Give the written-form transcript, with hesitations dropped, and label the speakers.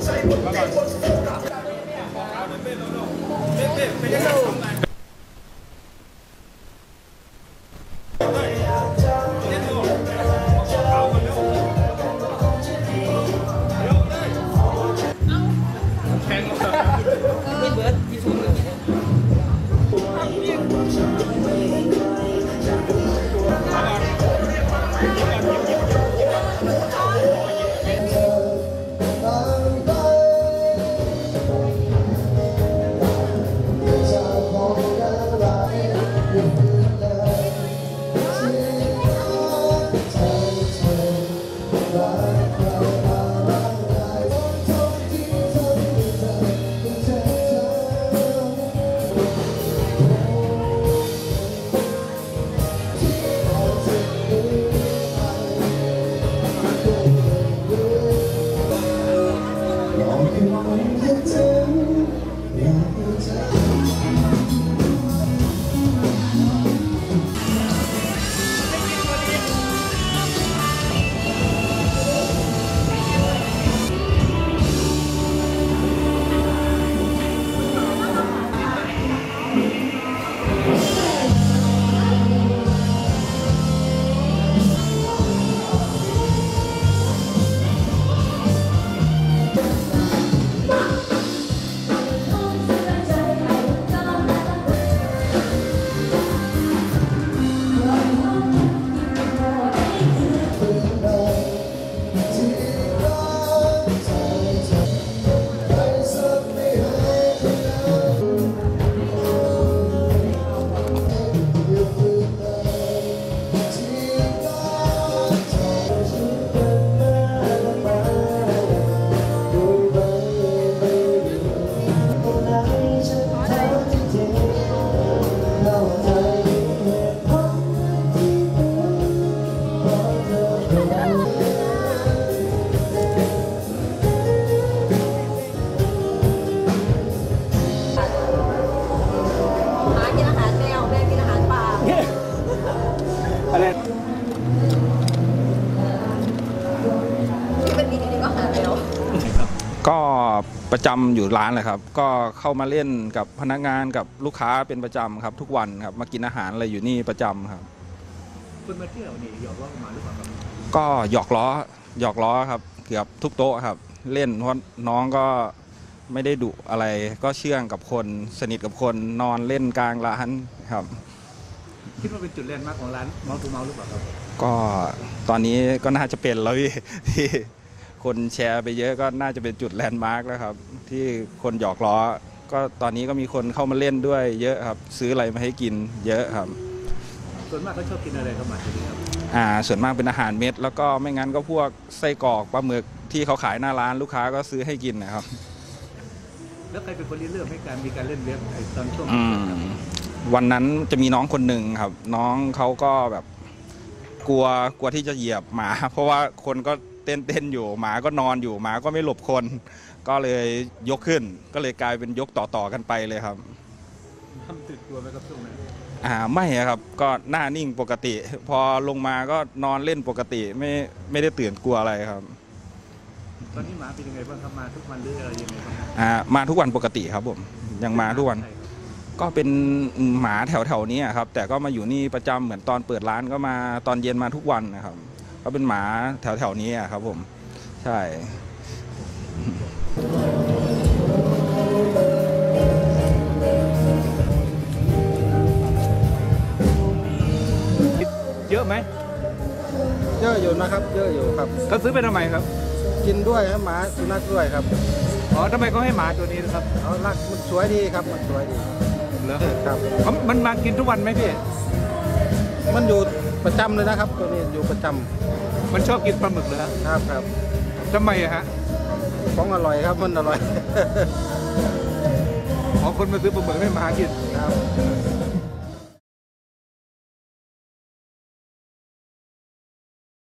Speaker 1: ก็ประจำอยู่ร้านเลยครับก็เข้ามาเล่นกับพนักงานกับลูกค้าเป็นประจำครับทุกวันครับมากินอาหารอะไรอยู่นี่ประจำครับ
Speaker 2: คุณมาเที่ยวนี่หยอกล้อมาหรือเปล่าครับ
Speaker 1: ก็หยอกล้อครับเกือบทุกโต๊ะครับเล่นเพราะน้องก็ไม่ได้ดุอะไรก็เชื่องกับคนสนิทกับคนนอนเล่นกลางร้านครับ
Speaker 2: คิดว่าเป็นจุดแลนด์มาร์คของร้านเมาส์ทูเมาส์หรือเปล่าครับ
Speaker 1: ก็ตอนนี้ก็น่าจะเป็นแล้วที่คนแชร์ไปเยอะก็น่าจะเป็นจุดแลนด์มาร์กแล้วครับที่คนหยอกล้อก็ตอนนี้ก็มีคนเข้ามาเล่นด้วยเยอะครับซื้ออะไรมาให้กินเยอะครับ
Speaker 2: ส่วนมากเขาชอบกินอะไรครับมาที่นี่ครับ
Speaker 1: ส่วนมากเป็นอาหารเม็ดแล้วก็ไม่งั้นก็พวกไส้กรอกปลาหมึกที่เขาขายหน้าร้านลูกค้าก็ซื้อให้กินนะครับ
Speaker 2: แล้วใครเป็นคนเริ่มให้มีการเล่นเว็บตอนช่วง
Speaker 1: วันนั้นจะมีน้องคนหนึ่งครับน้องเขาก็แบบกลัวที่จะเหยียบหมาเพราะว่าคนก็เต้นอยู่หมาก็นอนอยู่หมาก็ไม่หลบคนก็เลยยกขึ้นก็เลยกลายเป็นยกต่อกันไปเลยครับ
Speaker 2: ทำตื่นตัวไหมครับช่วงนั้น
Speaker 1: ไม่ครับก็หน้านิ่งปกติพอลงมาก็นอนเล่นปกติไม่ได้ตื่นกลัวอะไรครับ
Speaker 2: ตอนนี้หมาเป็นยังไงบ้างครับมาทุกวันหรืออะไรยังไงบ้าง
Speaker 1: มาทุกวันปกติครับผมยังมาทุกวันก็เป็นหมาแถวนี้ครับแต่ก็มาอยู่นี่ประจำเหมือนตอนเปิดร้านก็มาตอนเย็นมาทุกวันนะครับก็เป็นหมาแถวนี้ครับผมใช่
Speaker 2: เยอะไหม
Speaker 3: เยอะอยู่นะครับเยอะอยู่ครับ
Speaker 2: เขาซื้อไปทำไมครับ
Speaker 3: กินด้วยครับหมาสุนัขด้วยครับ
Speaker 2: อ๋อทำไมเขาให้หมาตัวนี้นะครับ
Speaker 3: เขารักมันสวยดีครับมันสวยดี
Speaker 2: เหรอครับมันมากินทุกวันไหมพี่
Speaker 3: มันอยู่ประจำเลยนะครับตัวนี้อยู่ประจำ
Speaker 2: มันชอบกินปลาหมึกเหรอ
Speaker 3: ครับ
Speaker 2: ทำไมฮะ
Speaker 3: ของอร่อยครับมันอร่อย
Speaker 2: คนมาซื้อปลาหมึกให้หมากิน
Speaker 3: ครับ